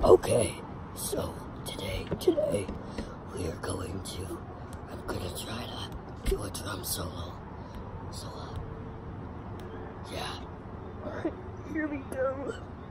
Okay, so today, we are going to, I'm gonna try to do a drum solo. So, yeah. Alright, here we go.